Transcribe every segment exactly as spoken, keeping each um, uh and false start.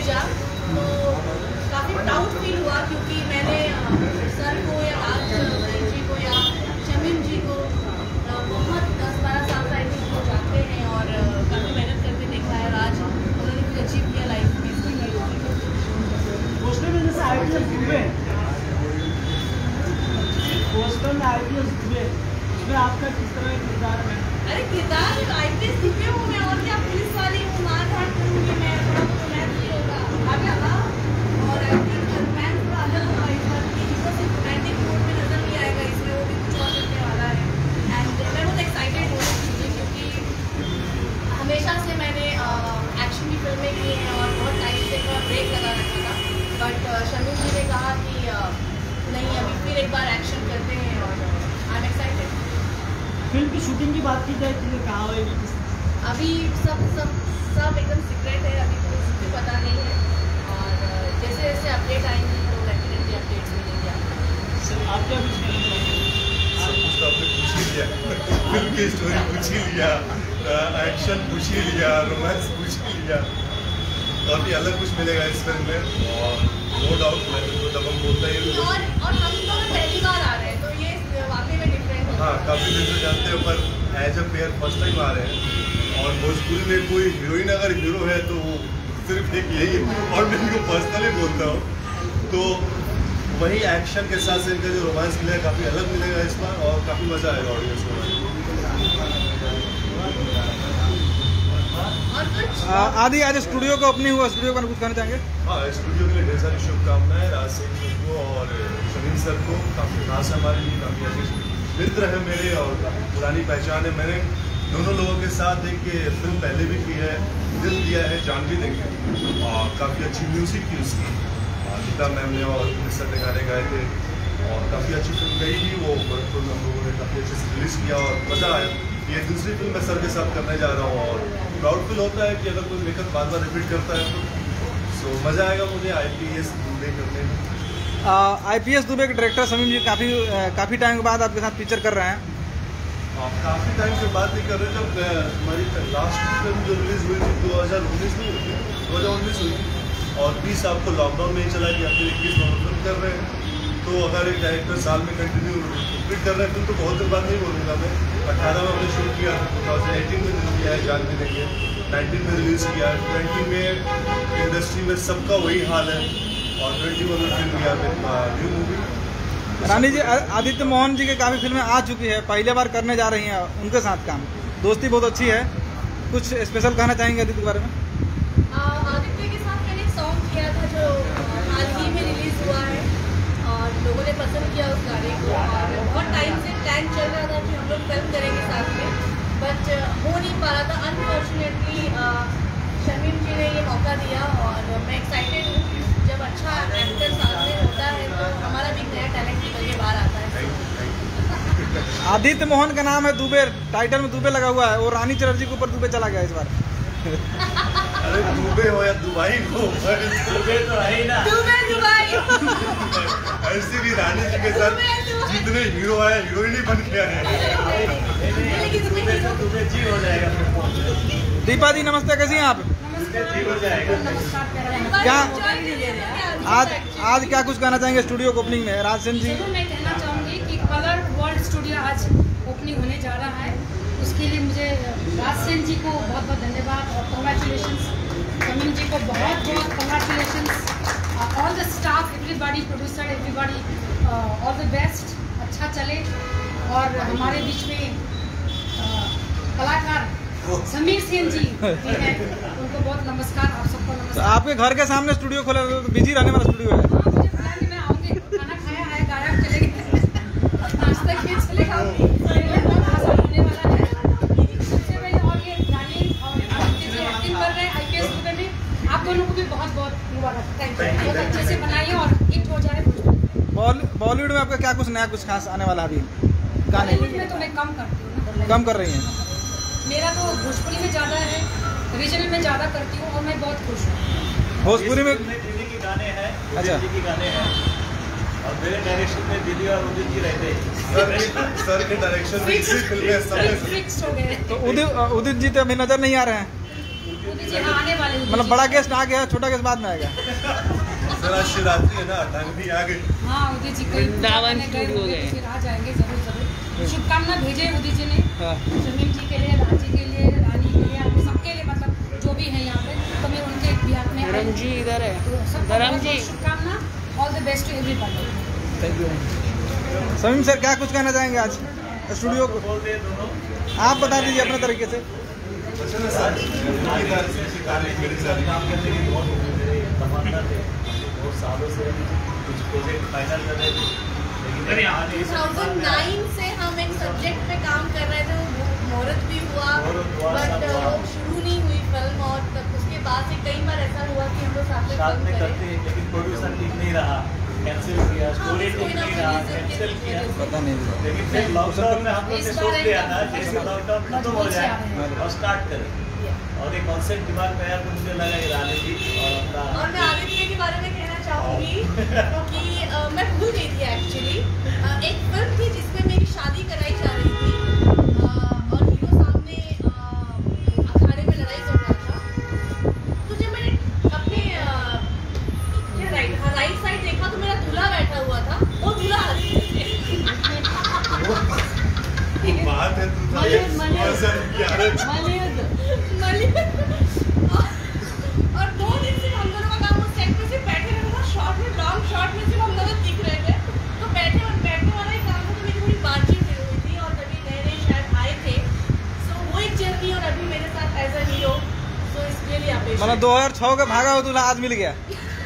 भेजा तो काफ़ी प्राउड फील हुआ, क्योंकि मैंने सर को या राज जी को या शमीम जी को बहुत दस बारह साल से आई थिंक वो जानते हैं और काफ़ी मेहनत करके देखा है। राज उन्होंने कुछ अचीव किया लाइफ में, इसकी पोस्टर में जैसे I P S Dubey poster में आई पी एस दुबे उसमें आपका किस तरह का किरदार है? अरे किरदार आई पी एस दुबे हूँ मैं, और क्या पुलिस वाली हूँ, मार धाड़ करूँगी मैं, थोड़ा तो मैथ भी होगा आगे आगा। और मैथ थोड़ा अलग होगा इस बार की, इसको सिर्फ रोमांटिक मोड में नजर नहीं आएगा इसमें, वो भी कुछ और करने वाला है। एंड मैं बहुत एक्साइटेड हूँ इस चीज़ें, क्योंकि हमेशा से मैंने एक्शन की फिल्में की हैं और बहुत टाइम से थोड़ा ब्रेक लगा रखा था, बट शमीम जी ने कहा कि नहीं अभी फिर एक बार एक्शन करते हैं और आई एम एक्साइटेड। फिल्म की शूटिंग की बात की जाए तो कहाँ होगी? अभी सब सब सब एकदम सीक्रेट है, अभी तो कुछ भी पता नहीं है, और जैसे जैसे अपडेट आएंगी तो डेफिनेटली अपडेट्स मिलेंगे आपको। सर आप क्या कुछ कहना चाहेंगे? सब कुछ तो आपने पूछ ही लिया, फिल्म की स्टोरी पूछ ही लिया, एक्शन पूछ ही लिया, रोमांस पूछ ही लिया, काफ़ी अलग कुछ मिलेगा इस फिल्म में और नो डाउट मैं तो जब हम बोलते ही और और हम दोनों पहली बार आ रहे हैं तो ये वाकई में डिफरेंट है। हाँ काफ़ी दिन से जानते हैं, पर as a pair first time आ रहे हैं और भोजपुरी में कोई हीरोइन अगर हीरो है तो वो सिर्फ एक यही है, और मैं इनको पर्सनली बोलता हूँ तो वही एक्शन के साथ से इनका जो रोमांस मिलेगा काफ़ी अलग मिलेगा इस बार और काफ़ी मज़ा आएगा ऑडियंस को। आदि आज स्टूडियो का ओपनिंग हुआ, स्टूडियो का कुछ कहना चाहेंगे? हाँ स्टूडियो के लिए ढेर सारी शुभकामनाएं राज सिंह सर को और शमीम सर को, काफ़ी खास है हमारे लिए, काफ़ी अच्छे मित्र है मेरे और काफ़ी पुरानी पहचान है। मैंने दोनों लोगों के साथ एक फिल्म पहले भी की है, दिल दिया है, जान भी देंगे, और काफ़ी अच्छी म्यूज़िक थी उसकी, गीता मैम ने और सर ने गाने गाए थे और काफ़ी अच्छी फिल्म गई थी वो, गोरखपुर में हम लोगों ने काफ़ी अच्छे से रिलीज़ किया और मज़ा आया। ये दूसरी फिल्म मैं सर के साथ करने जा रहा हूँ और प्राउड फील होता है कि अगर कोई लेखक बार बार रिपीट करता है तो सो मज़ा आएगा मुझे आई पी एस दुबे करने में। आई पी एस दुबे के डायरेक्टर शमीम जी काफ़ी काफ़ी टाइम के बाद आपके साथ पिक्चर कर रहे हैं। आप काफ़ी टाइम के बाद नहीं कर रहे, जब हमारी लास्ट फिल्म जो रिलीज़ हुई थी दो हज़ार उन्नीस में हुई थी, दो हज़ार उन्नीस हुई थी और बीस आपको लॉकडाउन में ही चला गया, फिर इक्कीस में फिल्म कर रहे हैं। तो अगर एक डायरेक्टर साल में कंटिन्यू रिपीट कर रहे हैं फिल्म तो बहुत दिन बाद नहीं बोलूँगा मैं। अठारह में हमने शूट किया, टू थाउजेंड एटीन में रिलीज किया है जान भी देंगे, नाइनटीन में रिलीज़ किया, ट्वेंटी में इंडस्ट्री में सबका वही हाल है और ट्वेंटी वन में फिल्म किया न्यू मूवी। रानी जी आदित्य मोहन जी की काफ़ी फिल्में आ चुकी है, पहले बार करने जा रही हैं उनके साथ काम, दोस्ती बहुत अच्छी है, कुछ स्पेशल कहना चाहेंगे आदित्य के बारे में? आदित्य के साथ मैंने एक सॉन्ग किया था जो हाल ही में रिलीज़ हुआ है और लोगों ने पसंद किया उस गाने को, और बहुत टाइम से प्लान चल रहा था कि हम लोग फिल्म करेंगे साथ में, बट हो नहीं पा रहा था। अनफॉर्चुनेटली शमीम जी ने ये मौका दिया और मैं एक्साइटेड हूँ, जब अच्छा एक्टर साथ में होता है तो हमारा भी नया टैलेंट निकल के बाहर आता है। आदित्य मोहन का नाम है दुबे, टाइटल में दुबे लगा हुआ है, वो रानी चटर्जी के ऊपर दुबे चला गया इस बार। अरे दुबे हो या दुबई हो, दुबे तो है ही ना, दुबे दुबई ऐसे भी रानी जी के साथ जितने हीरो आए हीरोइन ही बन के आए। दुबे जी हो जाएगा। दीपा जी नमस्ते, कैसी हैं आप? जी हो जाएगा। क्या आज आज क्या कुछ कहना चाहेंगे स्टूडियो को ओपनिंग में? राज सिंह जी मैं कहना चाहूँगी कि कलर वर्ल्ड स्टूडियो आज ओपनिंग होने जा रहा है, उसके लिए मुझे राज सिंह जी को बहुत बहुत धन्यवाद और कंग्रेचुलेशंस, शमीम जी को बहुत बहुत congratulations, all the staff, everybody, producer, everybody, all the best, अच्छा चले। और हमारे बीच में uh, कलाकार समीर सेन जी भी हैं, उनको बहुत नमस्कार, आप सबको तो नमस्कार। आपके घर के सामने स्टूडियो खोला तो बिजी रहने वाला स्टूडियो है। हाँ मुझे पता नहीं, मैं आऊँगी, खाना खाया है, गाया चले गए, नाश्ता किए चले गए, बहुत आसान होने वाला है। सबसे पहले और ये गाने और एक्टिंग कर रहे हैं आई पी एस दुबे में, आप दोनों को भी बहुत बहुत मुबारक, थैंक यू, बहुत अच्छे से बनाइए और हिट हो जाए। बॉलीवुड में आपका क्या कुछ नया कुछ खास आने वाला अभी गाने? बॉलीवुड में तो मैं कम करती हूँ ना, कम कर रही हैं? मेरा तो भोजपुरी में ज़्यादा है, रीजनल में ज़्यादा करती हूँ और मैं बहुत खुश हूँ। भोजपुरी में दीदी के गाने हैं, अच्छा दीदी के गाने हैं और मेरे डायरेक्शन में दीदी और उदित जी रहते हैं। सर सर के डायरेक्शन में इसी फिल्म में सब फिक्स हो गए। तो उदित उदित जी तो अभी नजर नहीं आ रहे हैं। उदित जी जी हाँ आने वाले उदित मतलब जी। बड़ा गेस्ट आ गया, छोटा गेस्ट बाद में आएगा। सर आज शिवरात्रि है ना, अटांगनी आ गई। हाँ उदित जी कहीं वृंदावन गए शुरू हो होंगे गए। तो फिर आ जाएंगे जरूर जरूर। शुभकामना भेजे उदित जी ने हाँ। समीम जी के लिए, राजी के लिए, रानी के लिए, आपको सबके लिए, मतलब जो भी है यहाँ पे, तो मैं उनके बिहार में धर्म जी इधर है। तो सबको धर्म बहुत जी बहुत शुभकामना। All the best to everybody. Thank you. Samim sir क्या कुछ कहना चाहेंगे आज स्टूडियो को? आप बता दीजिए अपने तरीके से। अच्छा ना सर, उनकी तारीफ से तारीफ मेरी सारी काम करने की बहुत मेरे तमन्ना थे, बहुत सालों से कुछ प्रोजेक्ट फाइनल कर रहे थे, लेकिन आज दो इस हज़ार नौ से हम एक सब्जेक्ट पे काम कर रहे थे, वो मुहूर्त भी हुआ मुहूर्त हुआ, बट सब हुआ। वो शुरू नहीं हुई फिल्म, और तब उसके बाद से कई बार ऐसा हुआ कि हम लोग साथ में साथ फिल्म में करें। करते हैं, लेकिन प्रोड्यूसर ठीक नहीं रहा, कैंसिल किया, स्टोरी हाँ, ठीक कोई ना नहीं कोई रहा, reason के कैंसिल किया। वजह से। पता नहीं। लेकिन फिर लॉकडाउन में हम लोग इस ने बार सोच एक लिया था मजबूत जैसे लॉकडाउन खत्म हो मजबूत से जाए आ रहे हैं। और स्टार्ट करें, और एक कॉन्सेप्ट दिमाग में आया तो मुझे लगा ये राजनीति और अपना और मैं आदित्य के बारे में कहना चाहूँगी क्योंकि अ, मैं भूल गई थी एक्चुअली। एक फिल्म थी जिसमें मेरी शादी कराई जा रही थी अ, और हीरो सामने अ, अखाड़े में लड़ाई कर रहा था। तो जब मैंने अपने अ, क्या राइट हाँ राइट साइड देखा तो मेरा दूल्हा बैठा हुआ था, वो दूल्हा आदित्य थे। बात है तू था मलिक, मलिक। और सर ग्यारह मलिक मलिक। और और दो दिन से हम दोनों का काम उस सेट पे सिर्फ बैठे रहना था, शॉट में लॉन्ग शॉट में सिर्फ हम दोनों दिख रहे थे। तो बैठे और बैठने वाला ही काम था, तो मेरी थोड़ी बातचीत हुई थी और तभी नए नए शायद आए थे। सो वो एक जर्नी और अभी मेरे साथ एज अ हीरो, सो इसके लिए आप मतलब दो हजार छह का भागा हुआ दूल्हा आज मिल गया।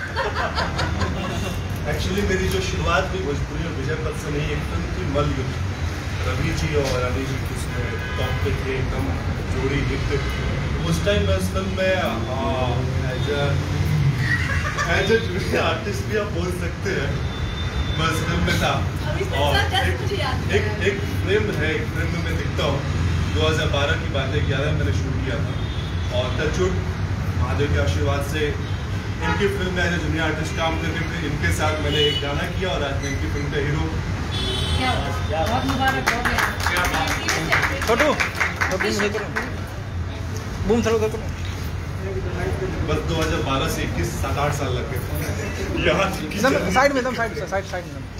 एक्चुअली मेरी जो शुरुआत हुई भोजपुरी में विजय पथ से नहीं, एक फिल्म थी मल युद्ध, रवि जी और रानी जी उसमें टॉप पे थे, एकदम जोड़ी हिट। उस टाइम मैं उस फिल्म में एज एज ए आर्टिस्ट भी आप बोल सकते हैं, मैं उस फिल्म में था। अभी तक और सर जस्ट एक मुझे याद एक है। एक फिल्म है, एक फिल्म में मैं दिखता हूँ, दो हज़ार बारह की बात है, ग्यारह मैंने शूट किया था और टचवुड महादेव के आशीर्वाद से इनकी फिल्म में एज ए जूनियर आर्टिस्ट काम करके थे, इनके साथ मैंने एक गाना किया और आज मैं इनकी फिल्म का हीरो। क्या हुआ? बहुत मुबारक हो गया। छोटू तो बूम उधर करो, बूम थोड़ा उधर करो। बस दो हज़ार बारह से इक्कीस सात आठ साल लग गए यहाँ तक कि एकदम जब- साइड में, एकदम साइड से, साइड साइड में।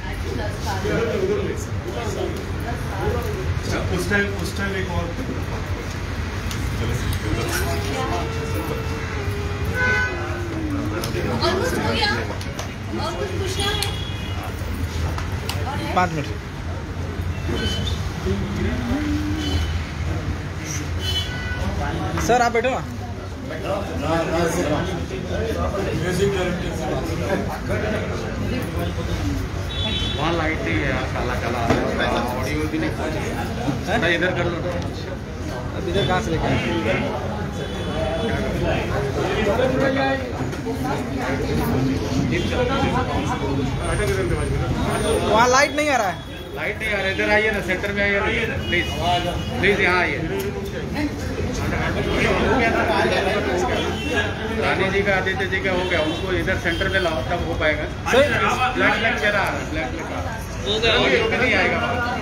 अच्छा, उस टाइम उस टाइम एक और ऑलमोस्ट हो गया और कुछ पूछना है और है? पाँच मिनट। सर आप बैठो ना। वहाँ लाइट ही है, काला काला ऑडियो भी नहीं हैं? थोड़ा इधर कर लो। अब इधर कहाँ से लेके आए? वहाँ लाइट नहीं आ रहा है। लाइट नहीं आ रहा, इधर आइए ना, सेंटर में आइए ना प्लीज, प्लीज यहाँ आइए। रानी जी का, आदित्य जी का हो गया, उनको इधर सेंटर में लाओ तब हो पाएगा। सर ब्लैक ब्लैक चेहरा आ रहा है, ब्लैक ब्लैक हो गया, ऑडियो भी नहीं आएगा।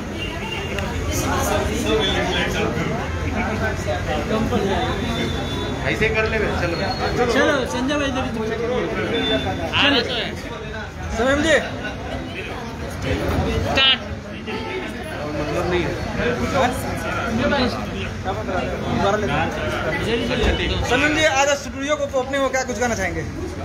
ऐसे कर ले, चलो चलो संजय भाई आ रहा तो है। समीम जी स्टार्ट मतलब नहीं है। दोबारा लेते हैं। समीम जी आज स्टूडियो को ओपनिंग हो, क्या कुछ कहना चाहेंगे?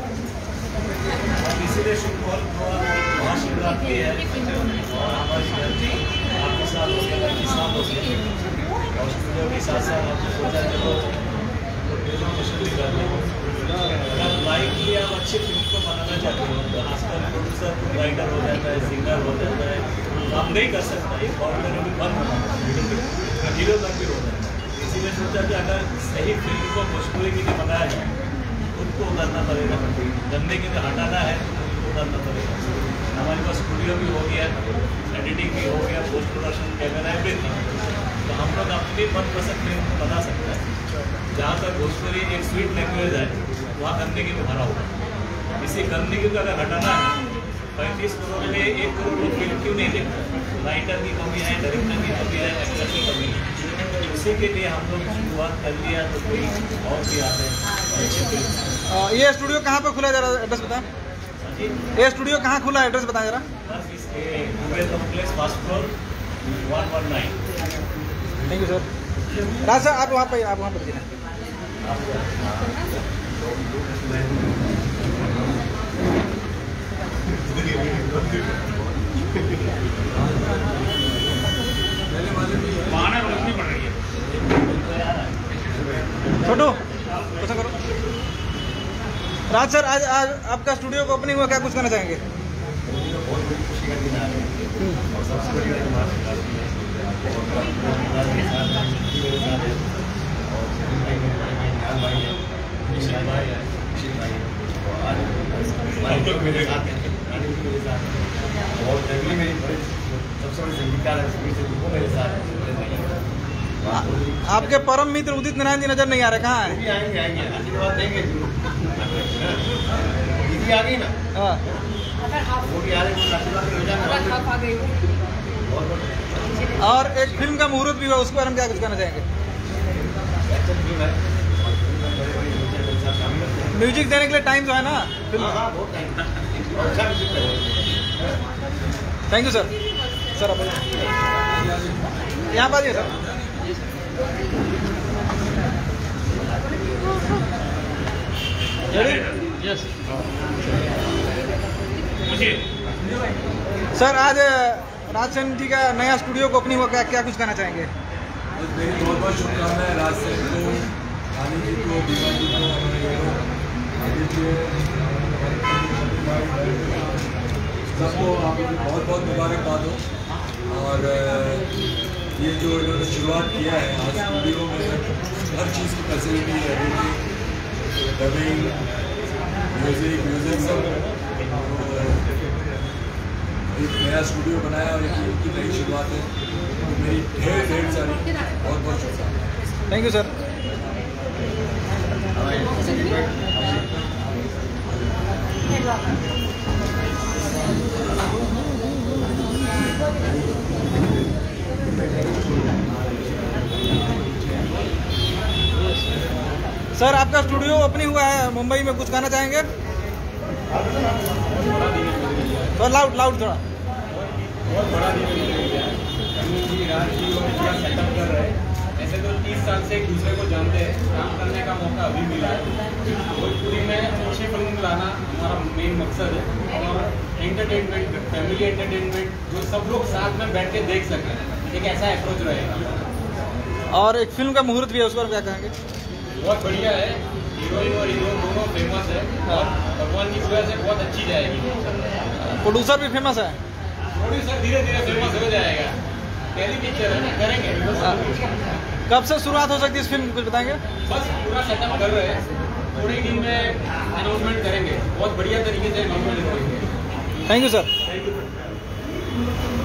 इसीलिए शुक्रवार को महाशिवरात्रि है और हमारी धरती आपके साथ हो गया, आपके साथ हो गया और स्टूडियो के साथ साथ आपने सोचा चलो प्रेजेंटेशन भी कर लें। अगर लाइकली आप अच्छी फिल्म को बनाना चाहते हो तो आजकल प्रोड्यूसर राइटर हो जाता है, सिंगर हो जाता है, काम नहीं कर सकता, एक ऑर्डर भी बंद होना हीरो तक भी हो जाता है। इसीलिए सोचा कि अगर सही फिल्म को भोजपुरी के लिए बनाया जाए उनको उतरना पड़ेगा, गंदे के लिए हटाना है उनको उतरना पड़ेगा। हमारे पास स्टूडियो भी हो गया, एडिटिंग भी हो गया, पोस्ट प्रोडक्शन, कैमरा, एवरीथिंग, तो हम लोग अपनी मनपसंद फिल्म बना सकते हैं। जहाँ तक भोजपुरी एक स्वीट लैंग्वेज है वहाँ गंदगी में भरा होगा। इसी गंदगी को अगर हटाना है, पैंतीस करोड़ में एक करोड़ लोग फिल्म क्यों नहीं देखते? राइटर की कमी है, डायरेक्टर की कमी है, एक्टर की कमी है। उसी के लिए हम लोग शुरुआत कर लिया, तो कोई और भी आते हैं और अच्छे फिल्म। आ, ये स्टूडियो कहाँ पे खुला है जरा एड्रेस बताएं। ये स्टूडियो कहाँ खुला है एड्रेस बताएं जरा। बस इसके Google complex first floor one one nine. Thank you sir. Raj sir आप वहाँ पे आप वहाँ पर गिना। छोटू कैसा करो। राज सर आज आज आपका स्टूडियो को ओपनिंग हुआ, क्या कुछ कहना चाहेंगे? बहुत बड़ी खुशी का दिन आ रहा है और सबसे बड़ी बात हमारे साथ है और मेरे साथ है और भाई है, भाई है, निशान भाई है, निशान भाई है और आज भाई लोग मेरे साथ हैं, रानी भी मेरे साथ है और फैमिली मेरी बड़ी सबसे बड़ी संगीतकार है, सुबह से वो मेरे साथ है, मेरे भाई है। आपके परम मित्र उदित नारायण जी नजर नहीं आ रहे, कहाँ वो है? भी आएंगे आएंगे आशीर्वाद देंगे दीदी आ गई ना, हाँ अगर आप वो भी आ रहे हैं आशीर्वाद हो जाएगा। अगर आप आ गए हो बहुत बहुत और एक फिल्म का मुहूर्त भी हुआ, उसके बारे में क्या कुछ कहना चाहेंगे? अच्छा फिल्म है और फिल्म में बड़े बड़े लोग मेरे साथ शामिल होते हैं। म्यूजिक देने के लिए टाइम तो है ना फिल्म। हाँ हाँ बहुत टाइम और अच्छा म्यूजिक है। Thank you sir. सर आप यहाँ पर आइए सर। यस सर आज राजसेन जी का नया स्टूडियो को ओपनिंग हुआ, क्या क्या कुछ कहना चाहेंगे? मेरी बहुत बहुत शुभकामनाएं राजसेन को, रानी जी को, दीवा जी को, आदित्य सबको आप बहुत बहुत मुबारकबाद हो। और ये जो इन्होंने शुरुआत किया है आज स्टूडियो में, हर चीज़ की फैसिलिटी है, एडिटिंग, डबिंग, म्यूज़िक म्यूज़िक सब, एक नया स्टूडियो बनाया और एक इनकी नई शुरुआत है। तो मेरी ढेर ढेर सारी बहुत बहुत शुभकामनाएं। Thank you sir. सर आपका स्टूडियो ओपनिंग हुआ है मुंबई में, कुछ कहना चाहेंगे? थोड़ा लाउड लाउड थोड़ा। बहुत बड़ा दिन जी राज जी और पूरा सेटअप कर रहे हैं। ऐसे तो तीस साल से एक दूसरे को जानते हैं, काम करने का मौका अभी मिला है। भोजपुरी में अच्छी फिल्म लाना हमारा मेन मकसद है और एंटरटेनमेंट, फैमिली एंटरटेनमेंट जो सब लोग साथ में बैठ के देख सकें, एक ऐसा अप्रोच रहेगा। और एक फिल्म का मुहूर्त भी है, उस पर क्या कहेंगे? बहुत बढ़िया है, हीरोइन और हीरो दोनों फेमस है और भगवान की वजह से बहुत अच्छी जाएगी। प्रोड्यूसर भी फेमस है। प्रोड्यूसर धीरे धीरे फेमस हो जाएगा, पहली पिक्चर है ना, करेंगे। कब से शुरुआत हो सकती है इस फिल्म की, कुछ बताएंगे? बस पूरा सेटअप कर रहे हैं, थोड़े दिन में अनाउंसमेंट करेंगे, बहुत बढ़िया तरीके से अनाउंसमेंट करेंगे। Thank you sir. Thank you.